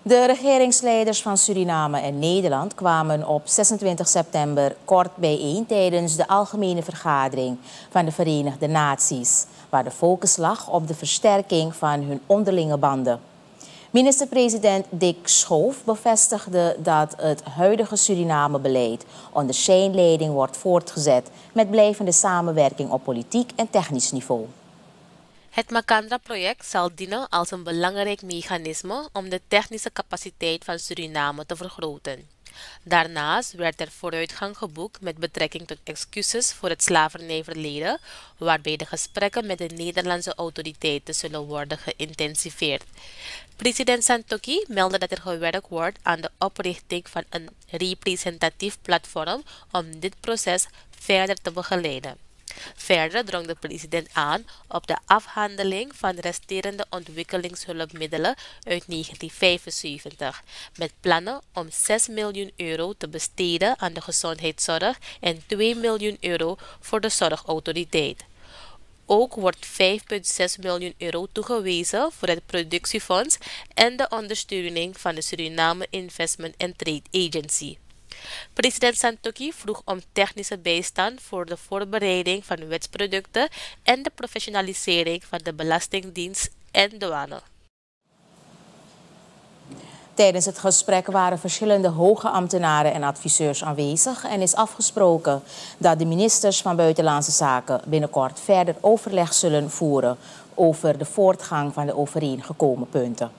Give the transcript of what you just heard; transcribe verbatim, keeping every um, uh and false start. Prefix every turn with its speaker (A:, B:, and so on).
A: De regeringsleiders van Suriname en Nederland kwamen op zesentwintig september kort bijeen tijdens de algemene vergadering van de Verenigde Naties, waar de focus lag op de versterking van hun onderlinge banden. Minister-president Dick Schoof bevestigde dat het huidige Suriname-beleid onder zijn leiding wordt voortgezet met blijvende samenwerking op politiek en technisch niveau.
B: Het Makandra-project zal dienen als een belangrijk mechanisme om de technische capaciteit van Suriname te vergroten. Daarnaast werd er vooruitgang geboekt met betrekking tot excuses voor het slavernijverleden, waarbij de gesprekken met de Nederlandse autoriteiten zullen worden geïntensiveerd. President Santokhi meldde dat er gewerkt wordt aan de oprichting van een representatief platform om dit proces verder te begeleiden. Verder drong de president aan op de afhandeling van resterende ontwikkelingshulpmiddelen uit negentien vijfenzeventig, met plannen om zes miljoen euro te besteden aan de gezondheidszorg en twee miljoen euro voor de zorgautoriteit. Ook wordt vijf komma zes miljoen euro toegewezen voor het productiefonds en de ondersteuning van de Suriname Investment and Trade Agency. President Santokhi vroeg om technische bijstand voor de voorbereiding van wetsproducten en de professionalisering van de Belastingdienst en douane.
A: Tijdens het gesprek waren verschillende hoge ambtenaren en adviseurs aanwezig en is afgesproken dat de ministers van Buitenlandse Zaken binnenkort verder overleg zullen voeren over de voortgang van de overeengekomen punten.